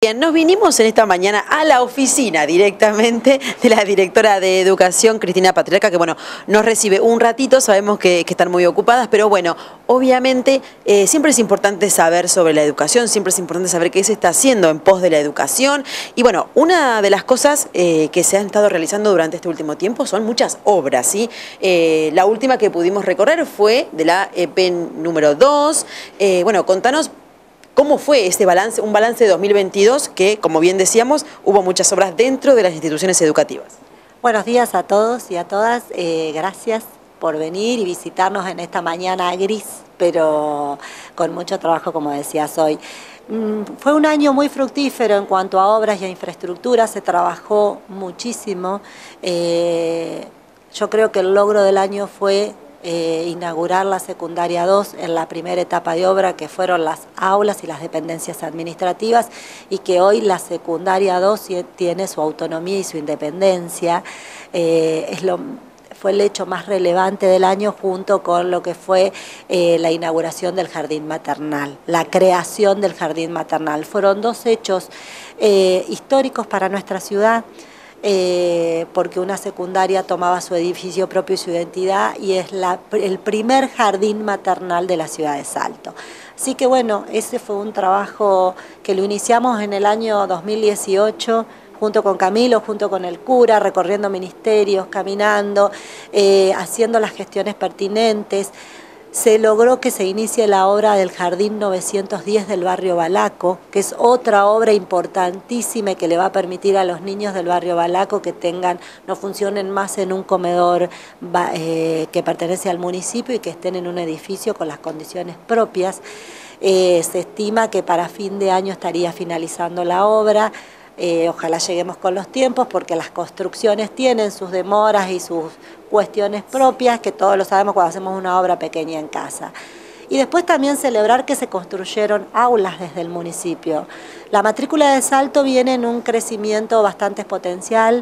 Bien, nos vinimos en esta mañana a la oficina directamente de la directora de Educación, Cristina Patriarca, que bueno, nos recibe un ratito, sabemos que están muy ocupadas, pero bueno, obviamente siempre es importante saber sobre la educación, siempre es importante saber qué se está haciendo en pos de la educación. Y bueno, una de las cosas que se han estado realizando durante este último tiempo son muchas obras, ¿sí? La última que pudimos recorrer fue de la EP número 2. Bueno, contanos ¿cómo fue este balance, un balance de 2022 que, como bien decíamos, hubo muchas obras dentro de las instituciones educativas? Buenos días a todos y a todas. Gracias por venir y visitarnos en esta mañana gris, pero con mucho trabajo, como decías hoy. Fue un año muy fructífero en cuanto a obras y a infraestructura, se trabajó muchísimo. Yo creo que el logro del año fue inaugurar la secundaria 2 en la primera etapa de obra, que fueron las aulas y las dependencias administrativas, y que hoy la secundaria 2 tiene su autonomía y su independencia. Fue el hecho más relevante del año, junto con lo que fue la inauguración del jardín maternal, la creación del jardín maternal. Fueron dos hechos históricos para nuestra ciudad, porque una secundaria tomaba su edificio propio y su identidad, y es el primer jardín maternal de la ciudad de Salto. Así que bueno, ese fue un trabajo que lo iniciamos en el año 2018, junto con Camilo, junto con el cura, recorriendo ministerios, caminando, haciendo las gestiones pertinentes. Se logró que se inicie la obra del Jardín 910 del barrio Balaco, que es otra obra importantísima que le va a permitir a los niños del barrio Balaco que no funcionen más en un comedor que pertenece al municipio y que estén en un edificio con las condiciones propias. Se estima que para fin de año estaría finalizando la obra. Ojalá lleguemos con los tiempos, porque las construcciones tienen sus demoras y sus cuestiones propias, que todos lo sabemos cuando hacemos una obra pequeña en casa. Y después también celebrar que se construyeron aulas desde el municipio. La matrícula de Salto viene en un crecimiento bastante exponencial,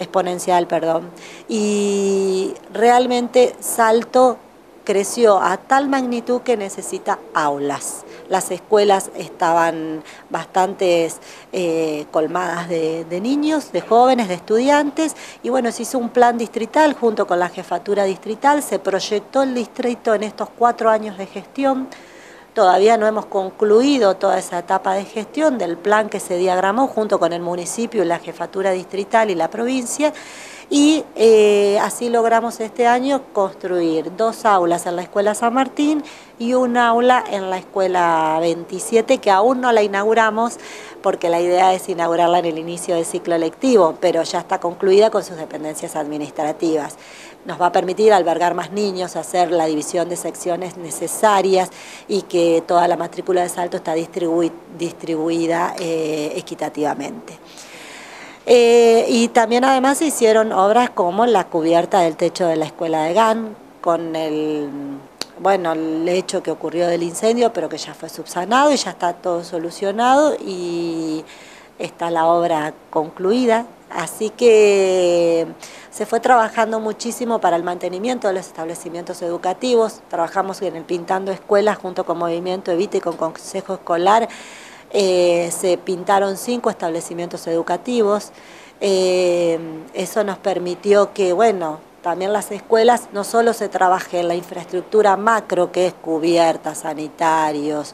y realmente Salto creció a tal magnitud que necesita aulas. Las escuelas estaban bastante colmadas de niños, de jóvenes, de estudiantes, y bueno, se hizo un plan distrital junto con la jefatura distrital, se proyectó el distrito en estos 4 años de gestión. Todavía no hemos concluido toda esa etapa de gestión del plan que se diagramó junto con el municipio, la jefatura distrital y la provincia, y así logramos este año construir 2 aulas en la Escuela San Martín y un aula en la Escuela 27, que aún no la inauguramos porque la idea es inaugurarla en el inicio del ciclo lectivo, pero ya está concluida con sus dependencias administrativas. Nos va a permitir albergar más niños, hacer la división de secciones necesarias y que toda la matrícula de Salto está distribuida equitativamente. Y también además se hicieron obras como la cubierta del techo de la escuela de GAN, con el hecho que ocurrió del incendio, pero que ya fue subsanado y ya está todo solucionado y está la obra concluida. Así que se fue trabajando muchísimo para el mantenimiento de los establecimientos educativos. Trabajamos en el Pintando Escuelas junto con Movimiento Evita y con Consejo Escolar. Se pintaron 5 establecimientos educativos. Eso nos permitió que, bueno, también las escuelas no solo se trabaje en la infraestructura macro, que es cubierta, sanitarios,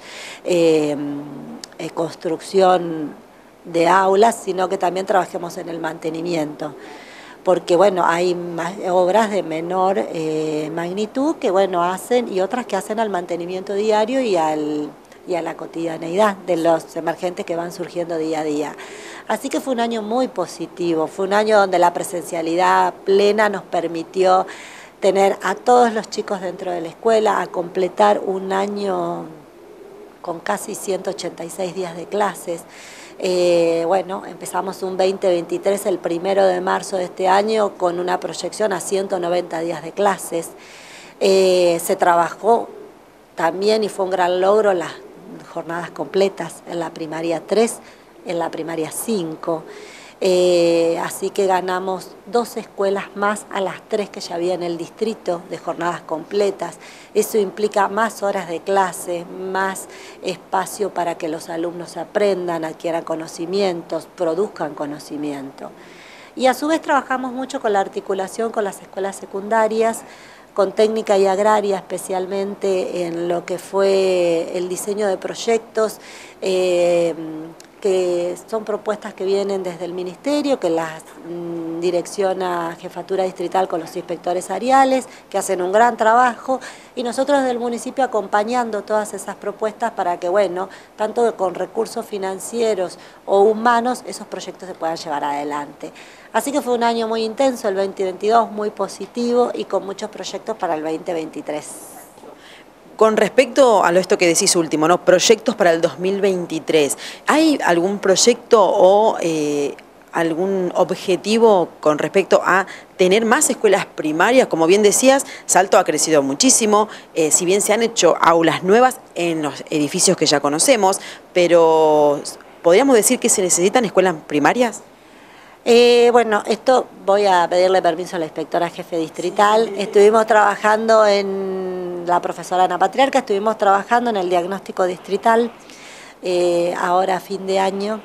construcción de aulas, sino que también trabajemos en el mantenimiento. Porque bueno, hay obras de menor magnitud que bueno hacen, y otras que hacen al mantenimiento diario y a la cotidianeidad de los emergentes que van surgiendo día a día. Así que fue un año muy positivo, fue un año donde la presencialidad plena nos permitió tener a todos los chicos dentro de la escuela, a completar un año con casi 186 días de clases. Bueno, empezamos un 2023 el 1 de marzo de este año con una proyección a 190 días de clases. Se trabajó también, y fue un gran logro, las jornadas completas en la primaria 3, en la primaria 5. Así que ganamos 2 escuelas más a las 3 que ya había en el distrito de jornadas completas. Eso implica más horas de clase, más espacio para que los alumnos aprendan, adquieran conocimientos, produzcan conocimiento. Y a su vez trabajamos mucho con la articulación con las escuelas secundarias, con técnica y agraria, especialmente en lo que fue el diseño de proyectos, que son propuestas que vienen desde el Ministerio, que las direcciona Jefatura Distrital con los inspectores ariales, que hacen un gran trabajo, y nosotros desde el municipio acompañando todas esas propuestas para que, bueno, tanto con recursos financieros o humanos, esos proyectos se puedan llevar adelante. Así que fue un año muy intenso, el 2022, muy positivo y con muchos proyectos para el 2023. Con respecto a esto que decís último, ¿no? Proyectos para el 2023, ¿hay algún proyecto o algún objetivo con respecto a tener más escuelas primarias? Como bien decías, Salto ha crecido muchísimo, si bien se han hecho aulas nuevas en los edificios que ya conocemos, pero ¿podríamos decir que se necesitan escuelas primarias? Bueno, esto voy a pedirle permiso a la inspectora jefe distrital. Estuvimos trabajando en la profesora Ana Patriarca, estuvimos trabajando en el diagnóstico distrital, ahora a fin de año,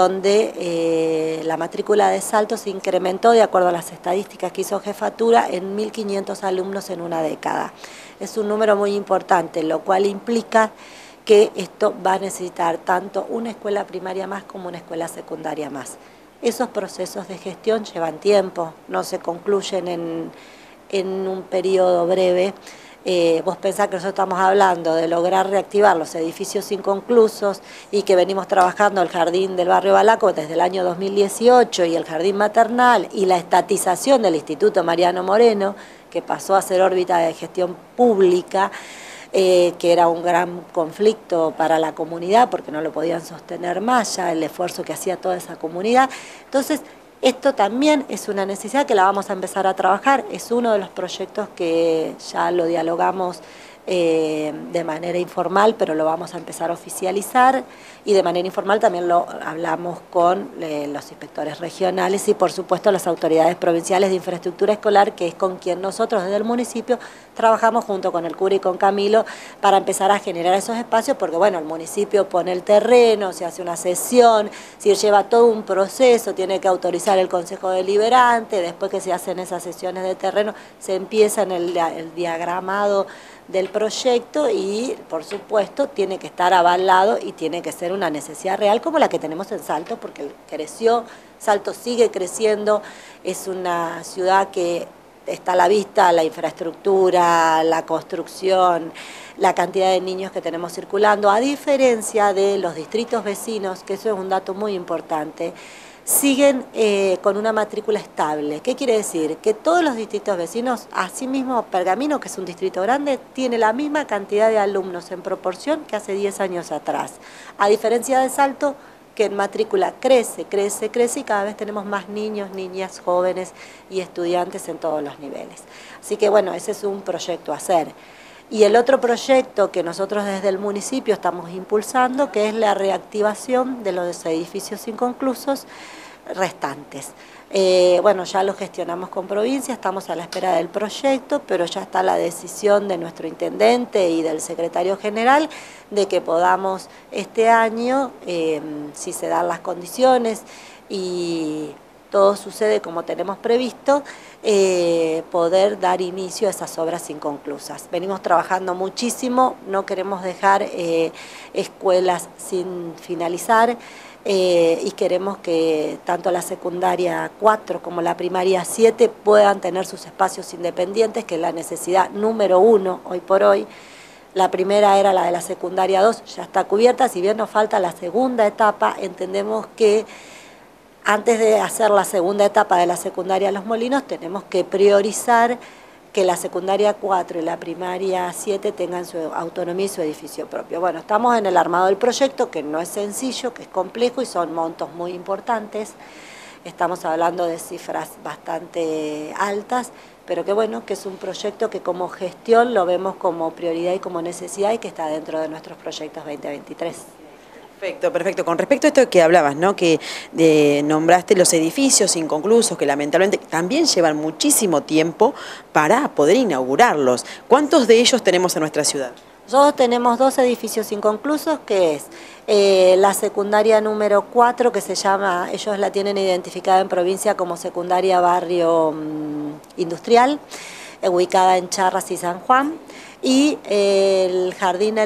donde la matrícula de Salto se incrementó, de acuerdo a las estadísticas que hizo Jefatura, en 1.500 alumnos en una década. Es un número muy importante, lo cual implica que esto va a necesitar tanto una escuela primaria más como una escuela secundaria más. Esos procesos de gestión llevan tiempo, no se concluyen en un periodo breve. Vos pensás que nosotros estamos hablando de lograr reactivar los edificios inconclusos y que venimos trabajando el jardín del barrio Balaco desde el año 2018 y el jardín maternal y la estatización del Instituto Mariano Moreno, que pasó a ser órbita de gestión pública, que era un gran conflicto para la comunidad porque no lo podían sostener más ya el esfuerzo que hacía toda esa comunidad. Entonces, esto también es una necesidad que la vamos a empezar a trabajar, es uno de los proyectos que ya lo dialogamos de manera informal, pero lo vamos a empezar a oficializar, y de manera informal también lo hablamos con los inspectores regionales y por supuesto las autoridades provinciales de infraestructura escolar, que es con quien nosotros desde el municipio trabajamos junto con el cura y con Camilo para empezar a generar esos espacios, porque bueno, el municipio pone el terreno, se hace una sesión, si lleva todo un proceso, tiene que autorizar el Consejo Deliberante, después que se hacen esas sesiones de terreno, se empieza en el diagramado del proyecto y por supuesto tiene que estar avalado y tiene que ser una necesidad real como la que tenemos en Salto, porque creció, Salto sigue creciendo, es una ciudad que está a la vista, la infraestructura, la construcción, la cantidad de niños que tenemos circulando, a diferencia de los distritos vecinos, que eso es un dato muy importante, siguen con una matrícula estable. ¿Qué quiere decir? Que todos los distritos vecinos, asimismo Pergamino, que es un distrito grande, tiene la misma cantidad de alumnos en proporción que hace 10 años atrás. A diferencia de Salto, que en matrícula crece y cada vez tenemos más niños, niñas, jóvenes y estudiantes en todos los niveles. Así que bueno, ese es un proyecto a hacer. Y el otro proyecto que nosotros desde el municipio estamos impulsando, que es la reactivación de los edificios inconclusos restantes. Bueno, ya lo gestionamos con provincia, estamos a la espera del proyecto, pero ya está la decisión de nuestro intendente y del secretario general de que podamos este año, si se dan las condiciones y todo sucede como tenemos previsto, poder dar inicio a esas obras inconclusas. Venimos trabajando muchísimo, no queremos dejar escuelas sin finalizar y queremos que tanto la secundaria 4 como la primaria 7 puedan tener sus espacios independientes, que es la necesidad número 1 hoy por hoy. La primera era la de la secundaria 2, ya está cubierta, si bien nos falta la segunda etapa, entendemos que antes de hacer la segunda etapa de la secundaria Los Molinos, tenemos que priorizar que la secundaria 4 y la primaria 7 tengan su autonomía y su edificio propio. Bueno, estamos en el armado del proyecto, que no es sencillo, que es complejo y son montos muy importantes. Estamos hablando de cifras bastante altas, pero que bueno, que es un proyecto que como gestión lo vemos como prioridad y como necesidad y que está dentro de nuestros proyectos 2023. Perfecto, perfecto. Con respecto a esto que hablabas, ¿no? Que nombraste los edificios inconclusos, que lamentablemente también llevan muchísimo tiempo para poder inaugurarlos. ¿Cuántos de ellos tenemos en nuestra ciudad? Nosotros tenemos 2 edificios inconclusos, que es la secundaria número 4, que se llama, ellos la tienen identificada en provincia como secundaria barrio industrial, ubicada en Charras y San Juan, y el jardín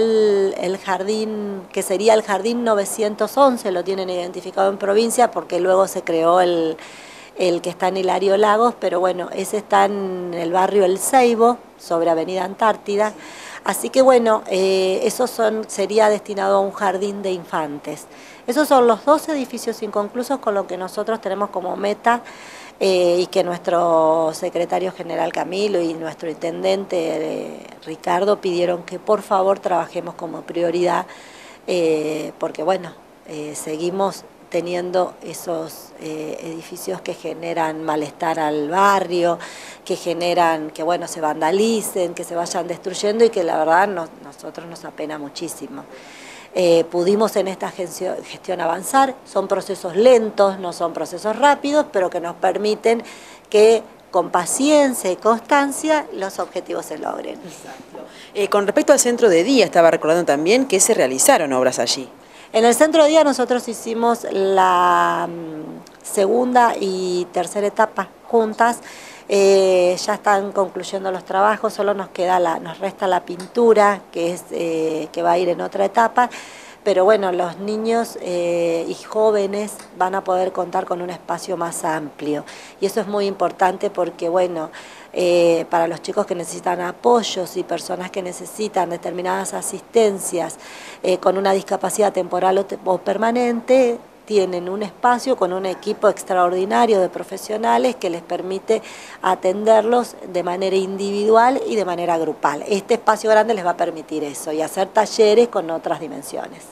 que sería el jardín 911, lo tienen identificado en provincia porque luego se creó el que está en Hilario Lagos, pero bueno, ese está en el barrio El Ceibo, sobre Avenida Antártida. Así que bueno, sería destinado a un jardín de infantes. Esos son los 2 edificios inconclusos con lo que nosotros tenemos como meta y que nuestro secretario general Camilo y nuestro intendente Ricardo pidieron que por favor trabajemos como prioridad porque bueno, seguimos teniendo esos edificios que generan malestar al barrio, que generan que bueno, se vandalicen, que se vayan destruyendo y que la verdad nosotros nos apena muchísimo. Pudimos en esta gestión avanzar, son procesos lentos, no son procesos rápidos, pero que nos permiten que con paciencia y constancia los objetivos se logren. Exacto. Con respecto al centro de día, estaba recordando también que se realizaron obras allí. En el centro de día nosotros hicimos la segunda y tercera etapa juntas. Ya están concluyendo los trabajos, solo nos resta la pintura, que va a ir en otra etapa. Pero bueno, los niños y jóvenes van a poder contar con un espacio más amplio. Y eso es muy importante porque, bueno, para los chicos que necesitan apoyos y personas que necesitan determinadas asistencias con una discapacidad temporal o permanente, tienen un espacio con un equipo extraordinario de profesionales que les permite atenderlos de manera individual y de manera grupal. Este espacio grande les va a permitir eso y hacer talleres con otras dimensiones.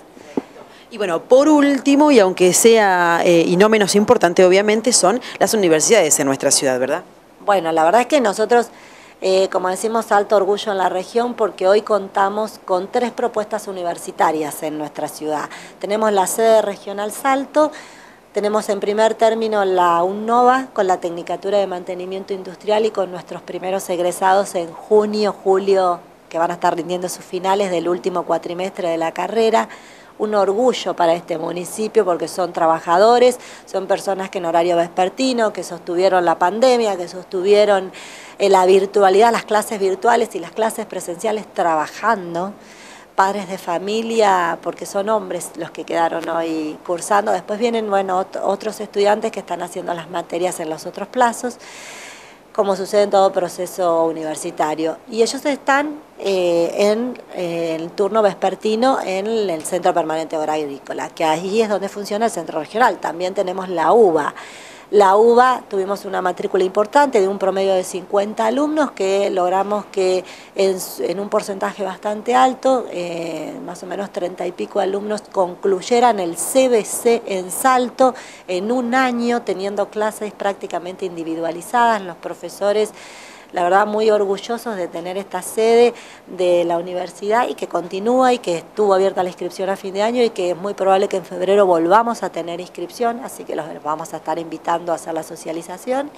Y bueno, por último, y aunque sea, y no menos importante obviamente, son las universidades en nuestra ciudad, ¿verdad? Bueno, la verdad es que nosotros, como decimos, alto orgullo en la región porque hoy contamos con 3 propuestas universitarias en nuestra ciudad. Tenemos la sede regional Salto, tenemos en primer término la UNNOVA con la Tecnicatura de Mantenimiento Industrial y con nuestros primeros egresados en junio, julio, que van a estar rindiendo sus finales del último cuatrimestre de la carrera. Un orgullo para este municipio porque son trabajadores, son personas que en horario vespertino, que sostuvieron la pandemia, que sostuvieron la virtualidad, las clases virtuales y las clases presenciales trabajando, padres de familia, porque son hombres los que quedaron hoy cursando. Después vienen bueno, otros estudiantes que están haciendo las materias en los otros plazos, como sucede en todo proceso universitario. Y ellos están en el turno vespertino en el Centro Permanente Agrícola, que ahí es donde funciona el centro regional. También tenemos la UBA. La UBA tuvimos una matrícula importante de un promedio de 50 alumnos que logramos que en un porcentaje bastante alto, más o menos 30 y pico alumnos concluyeran el CBC en Salto en un año, teniendo clases prácticamente individualizadas. Los profesores, la verdad, muy orgullosos de tener esta sede de la universidad y que continúa y que estuvo abierta la inscripción a fin de año y que es muy probable que en febrero volvamos a tener inscripción, así que los vamos a estar invitando a hacer la socialización.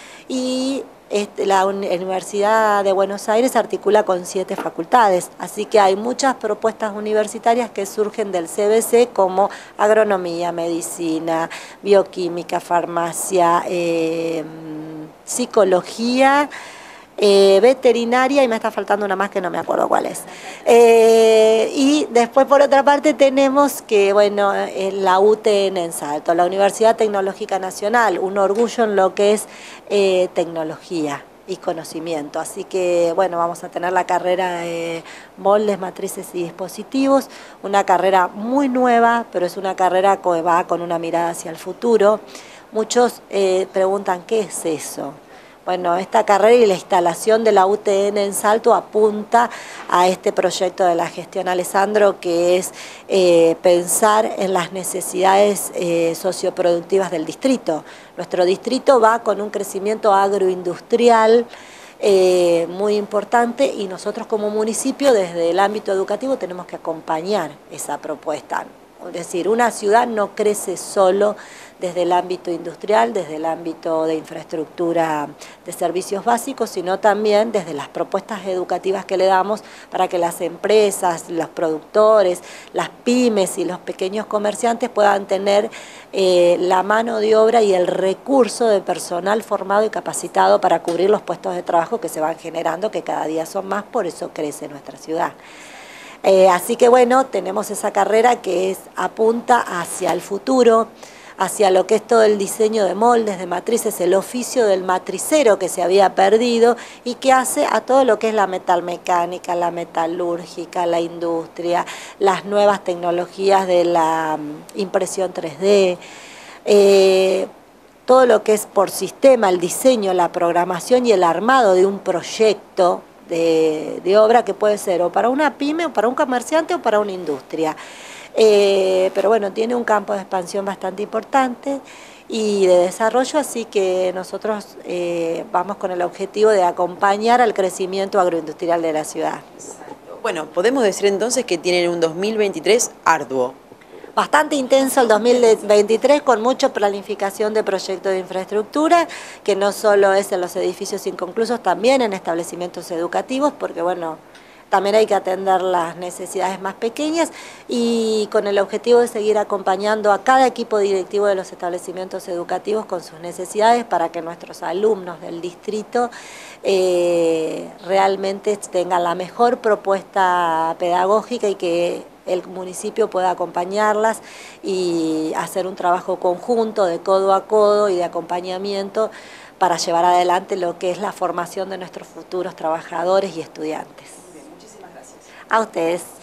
Y la Universidad de Buenos Aires articula con 7 facultades, así que hay muchas propuestas universitarias que surgen del CBC como agronomía, medicina, bioquímica, farmacia, psicología, veterinaria y me está faltando una más que no me acuerdo cuál es. Y después por otra parte tenemos que, bueno, la UTN en Salto, la Universidad Tecnológica Nacional, un orgullo en lo que es tecnología y conocimiento. Así que, bueno, vamos a tener la carrera de moldes, matrices y dispositivos, una carrera muy nueva, pero es una carrera que va con una mirada hacia el futuro. Muchos preguntan, ¿qué es eso? Bueno, esta carrera y la instalación de la UTN en Salto apunta a este proyecto de la gestión Alessandro, que es pensar en las necesidades socioproductivas del distrito. Nuestro distrito va con un crecimiento agroindustrial muy importante y nosotros como municipio desde el ámbito educativo tenemos que acompañar esa propuesta. Es decir, una ciudad no crece solo desde el ámbito industrial, desde el ámbito de infraestructura de servicios básicos, sino también desde las propuestas educativas que le damos para que las empresas, los productores, las pymes y los pequeños comerciantes puedan tener la mano de obra y el recurso de personal formado y capacitado para cubrir los puestos de trabajo que se van generando, que cada día son más, por eso crece nuestra ciudad. Así que bueno, tenemos esa carrera que apunta hacia el futuro, hacia lo que es todo el diseño de moldes, de matrices, el oficio del matricero que se había perdido y que hace a todo lo que es la metalmecánica, la metalúrgica, la industria, las nuevas tecnologías de la impresión 3D, todo lo que es por sistema, el diseño, la programación y el armado de un proyecto de obra que puede ser o para una pyme, o para un comerciante, o para una industria. Pero bueno, tiene un campo de expansión bastante importante y de desarrollo, así que nosotros vamos con el objetivo de acompañar al crecimiento agroindustrial de la ciudad. Bueno, podemos decir entonces que tienen un 2023 arduo. Bastante intenso el 2023, con mucha planificación de proyectos de infraestructura, que no solo es en los edificios inconclusos, también en establecimientos educativos, porque bueno, también hay que atender las necesidades más pequeñas y con el objetivo de seguir acompañando a cada equipo directivo de los establecimientos educativos con sus necesidades para que nuestros alumnos del distrito realmente tengan la mejor propuesta pedagógica y que el municipio pueda acompañarlas y hacer un trabajo conjunto de codo a codo y de acompañamiento para llevar adelante lo que es la formación de nuestros futuros trabajadores y estudiantes. Muchísimas gracias. A ustedes.